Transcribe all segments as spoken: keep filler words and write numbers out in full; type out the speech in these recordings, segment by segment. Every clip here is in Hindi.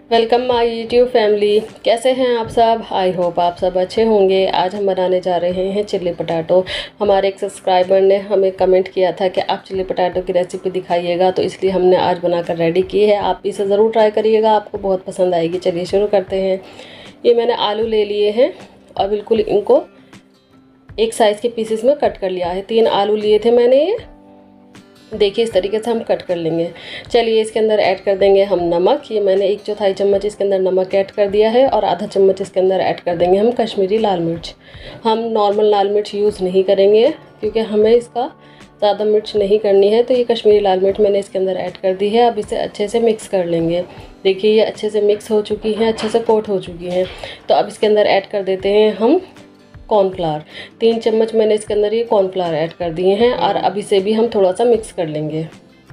Welcome my YouTube family. कैसे हैं आप सब? आई होप आप सब अच्छे होंगे। आज हम बनाने जा रहे हैं चिल्ली पटाटो। हमारे एक सब्सक्राइबर ने हमें कमेंट किया था कि आप चिल्ली पटाटो की रेसिपी दिखाइएगा, तो इसलिए हमने आज बनाकर रेडी की है। आप इसे ज़रूर ट्राई करिएगा, आपको बहुत पसंद आएगी। चलिए शुरू करते हैं। ये मैंने आलू ले लिए हैं और बिल्कुल इनको एक साइज़ के पीसेस में कट कर लिया है। तीन आलू लिए थे मैंने, ये देखिए इस तरीके से हम कट कर लेंगे। चलिए इसके अंदर ऐड कर देंगे हम नमक। ये मैंने एक चौथाई चम्मच इसके अंदर नमक ऐड कर दिया है और आधा चम्मच इसके अंदर ऐड कर देंगे हम कश्मीरी लाल मिर्च। हम नॉर्मल लाल मिर्च यूज़ नहीं करेंगे क्योंकि हमें इसका ज़्यादा मिर्च नहीं करनी है, तो ये कश्मीरी लाल मिर्च मैंने इसके अंदर ऐड कर दी है। अब इसे अच्छे से मिक्स कर लेंगे। देखिए ये अच्छे से मिक्स हो चुकी हैं, अच्छे से कोट हो चुकी हैं। तो अब इसके अंदर ऐड कर देते हैं हम कॉर्नफ्लावर। तीन चम्मच मैंने इसके अंदर ये कॉर्नफ्लावर ऐड कर दिए हैं और अब इसे भी हम थोड़ा सा मिक्स कर लेंगे।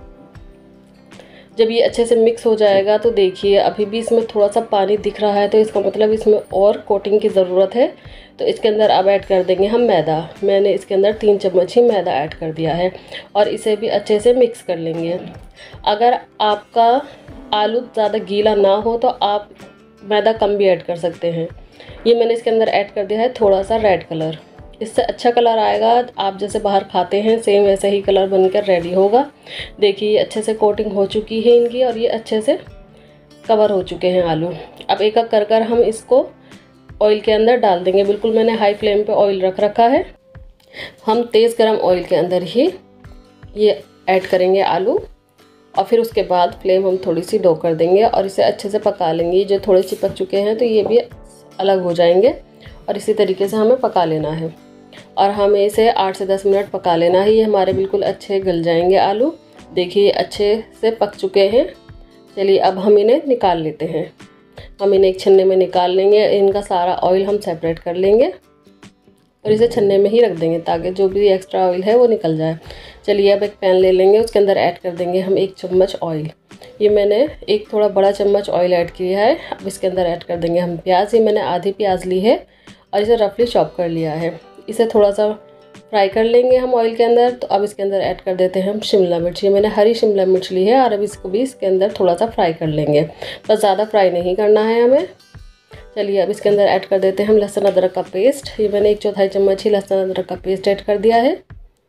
जब ये अच्छे से मिक्स हो जाएगा तो देखिए अभी भी इसमें थोड़ा सा पानी दिख रहा है, तो इसका मतलब इसमें और कोटिंग की ज़रूरत है। तो इसके अंदर अब ऐड कर देंगे हम मैदा। मैंने इसके अंदर तीन चम्मच ही मैदा ऐड कर दिया है और इसे भी अच्छे से मिक्स कर लेंगे। अगर आपका आलू ज़्यादा गीला ना हो तो आप मैदा कम भी ऐड कर सकते हैं। ये मैंने इसके अंदर ऐड कर दिया है थोड़ा सा रेड कलर, इससे अच्छा कलर आएगा। आप जैसे बाहर खाते हैं सेम वैसे ही कलर बनकर रेडी होगा। देखिए ये अच्छे से कोटिंग हो चुकी है इनकी और ये अच्छे से कवर हो चुके हैं आलू। अब एक एक कर कर हम इसको ऑयल के अंदर डाल देंगे। बिल्कुल मैंने हाई फ्लेम पे ऑयल रख रखा है। हम तेज़ गरम ऑयल के अंदर ही ये ऐड करेंगे आलू और फिर उसके बाद फ्लेम हम थोड़ी सी लो कर देंगे और इसे अच्छे से पका लेंगे। जो थोड़े चिपक चुके हैं तो ये भी अलग हो जाएंगे और इसी तरीके से हमें पका लेना है और हमें इसे आठ से दस मिनट पका लेना है। ये हमारे बिल्कुल अच्छे गल जाएंगे आलू। देखिए अच्छे से पक चुके हैं। चलिए अब हम इन्हें निकाल लेते हैं। हम इन्हें एक छन्ने में निकाल लेंगे। इनका सारा ऑयल हम सेपरेट कर लेंगे और इसे छन्ने में ही रख देंगे ताकि जो भी एक्स्ट्रा ऑयल है वो निकल जाए। चलिए अब एक पैन ले लेंगे, उसके अंदर ऐड कर देंगे हम एक चम्मच ऑयल। ये मैंने एक थोड़ा बड़ा चम्मच ऑयल ऐड किया है। अब इसके अंदर ऐड कर देंगे हम प्याज। ये मैंने आधी प्याज ली है और इसे रफली चॉप कर लिया है। इसे थोड़ा सा फ्राई कर लेंगे हम ऑयल के अंदर। तो अब इसके अंदर ऐड कर देते हैं हम शिमला मिर्च। ये मैंने हरी शिमला मिर्च ली है और अब इसको भी इसके अंदर थोड़ा सा फ्राई कर लेंगे, बस ज़्यादा फ्राई नहीं करना है हमें। चलिए अब इसके अंदर ऐड कर देते हैं हम लहसुन अदरक का पेस्ट। ये मैंने एक चौथाई चम्मच ही लहसुन अदरक का पेस्ट ऐड कर दिया है।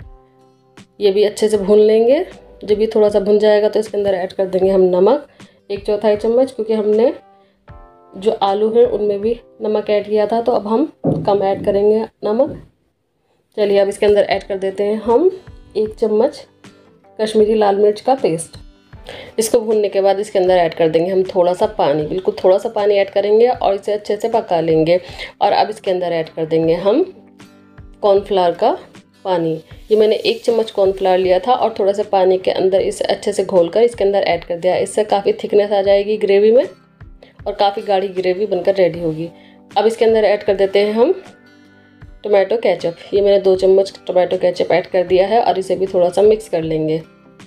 ये भी अच्छे से भून लेंगे। जब ये थोड़ा सा भुन जाएगा तो इसके अंदर ऐड कर देंगे हम नमक एक चौथाई चम्मच, क्योंकि हमने जो आलू हैं उनमें भी नमक ऐड किया था, तो अब हम कम ऐड करेंगे नमक। चलिए अब इसके अंदर ऐड कर देते हैं हम एक चम्मच कश्मीरी लाल मिर्च का पेस्ट। इसको भूनने के बाद इसके अंदर ऐड कर देंगे हम थोड़ा सा पानी, बिल्कुल थोड़ा सा पानी ऐड करेंगे और इसे अच्छे से पका लेंगे। और अब इसके अंदर ऐड कर देंगे हम कॉर्नफ्लावर का पानी। ये मैंने एक चम्मच कॉर्नफ्लावर लिया था और थोड़ा सा पानी के अंदर इसे अच्छे से घोलकर इसके अंदर ऐड कर दिया। इससे काफ़ी थिकनेस आ जाएगी ग्रेवी में और काफ़ी गाढ़ी ग्रेवी बनकर रेडी होगी। अब इसके अंदर ऐड कर देते हैं हम टोमेटो केचप। ये मैंने दो चम्मच टोमेटो केचप ऐड कर दिया है और इसे भी थोड़ा सा मिक्स कर लेंगे।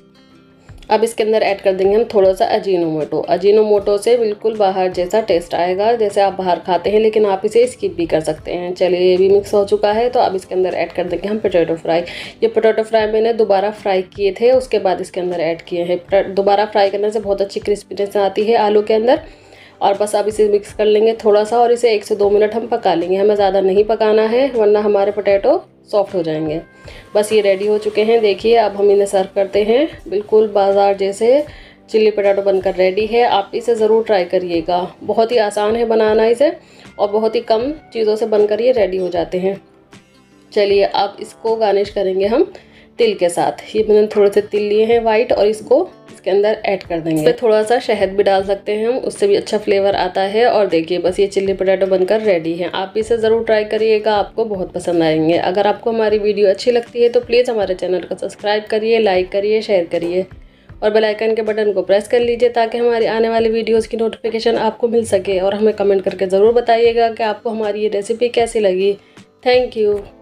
अब इसके अंदर ऐड कर देंगे हम थोड़ा सा अजीनोमोटो। अजीनोमोटो से बिल्कुल बाहर जैसा टेस्ट आएगा, जैसे आप बाहर खाते हैं, लेकिन आप इसे स्किप भी कर सकते हैं। चलिए ये भी मिक्स हो चुका है। तो अब इसके अंदर ऐड कर देंगे हम पोटैटो फ्राई। ये पोटैटो फ्राई मैंने दोबारा फ्राई किए थे, उसके बाद इसके अंदर ऐड किए हैं। दोबारा फ्राई करने से बहुत अच्छी क्रिस्पीनेस आती है आलू के अंदर। और बस अब इसे मिक्स कर लेंगे थोड़ा सा और इसे एक से दो मिनट हम पका लेंगे। हमें ज़्यादा नहीं पकाना है वरना हमारे पोटैटो सॉफ्ट हो जाएंगे। बस ये रेडी हो चुके हैं। देखिए अब हम इन्हें सर्व करते हैं। बिल्कुल बाजार जैसे चिल्ली पटाटो बनकर रेडी है। आप इसे ज़रूर ट्राई करिएगा। बहुत ही आसान है बनाना इसे और बहुत ही कम चीज़ों से बनकर ये रेडी हो जाते हैं। चलिए अब इसको गार्निश करेंगे हम तिल के साथ। ये मैंने थोड़े से तिल लिए हैं वाइट और इसको इसके अंदर ऐड कर देंगे। इसमें थोड़ा सा शहद भी डाल सकते हैं हम, उससे भी अच्छा फ्लेवर आता है। और देखिए बस ये चिल्ली पटाटो बनकर रेडी है। आप इसे ज़रूर ट्राई करिएगा, आपको बहुत पसंद आएंगे। अगर आपको हमारी वीडियो अच्छी लगती है तो प्लीज़ हमारे चैनल को सब्सक्राइब करिए, लाइक करिए, शेयर करिए और बेल आइकन के बटन को प्रेस कर लीजिए ताकि हमारी आने वाली वीडियोज़ की नोटिफिकेशन आपको मिल सके। और हमें कमेंट करके ज़रूर बताइएगा कि आपको हमारी ये रेसिपी कैसी लगी। Thank you.